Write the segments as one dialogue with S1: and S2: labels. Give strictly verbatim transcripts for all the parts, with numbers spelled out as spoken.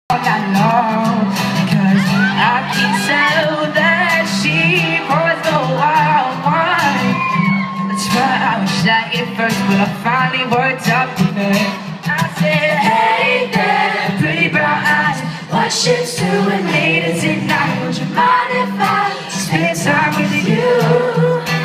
S1: all night long, cause I can tell that she pours the wild wine. That's why I was shy at first, but I finally worked up with her. I said, hey there, pretty brown eyes, what shit's doing later tonight? Would you mind if I spend time with you?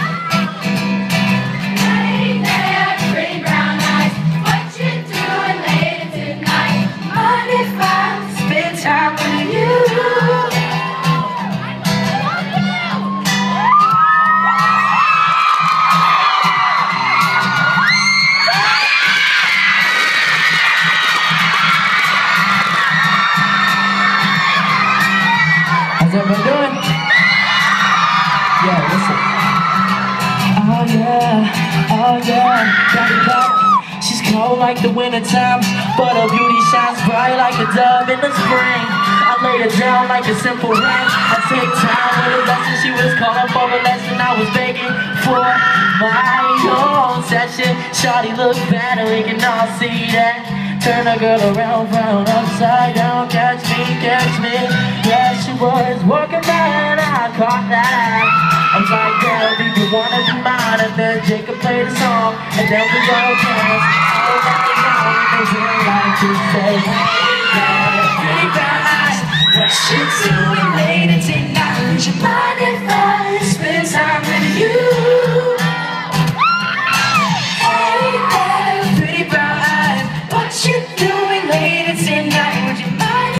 S1: How's everyone doing? Yeah, listen. Oh yeah, oh yeah, got it back. She's cold like the wintertime, but her beauty shines bright like a dove in the spring. I laid her down like a simple ring. I take time with a lesson. She was calling for a lesson. I was begging for my own session. Shawty look better, we can all see that. Turn a girl around, round, upside down. Catch me, catch me. Yeah, she was walking by and I caught that. I was like, girl, do you wanna be mine? And then Jacob played a song, and then we go dance. All that we know, they really like to say, hey, yeah, pretty brown eyes, what you doing later tonight?